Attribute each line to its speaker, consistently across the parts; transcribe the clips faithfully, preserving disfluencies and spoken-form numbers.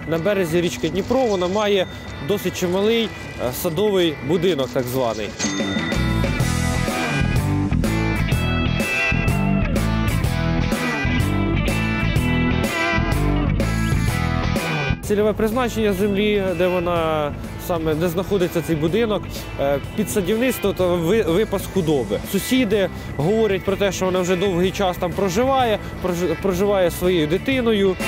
Speaker 1: на березі річки Дніпро. Вона має досить чималий садовий будинок, так званий. Цільове призначення землі, де вона саме де знаходиться цей будинок, під садівництво та випас худоби. Сусіди говорять про те, що вона вже довгий час там проживає, проживає зі своєю дитиною.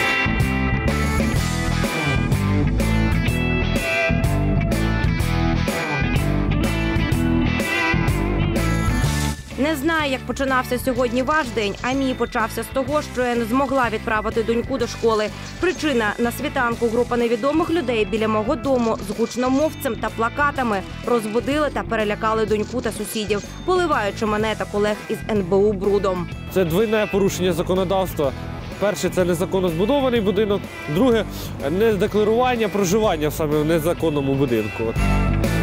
Speaker 2: Не знаю, як починався сьогодні ваш день, а мій почався з того, що я не змогла відправити доньку до школи. Причина – на світанку група невідомих людей біля мого дому з гучномовцем та плакатами розбудили та перелякали доньку та сусідів, поливаючи мене та колег із ен бе у брудом.
Speaker 1: Це двійне порушення законодавства. Перше – це незаконно збудований будинок. Друге – недекларування проживання саме в незаконному будинку.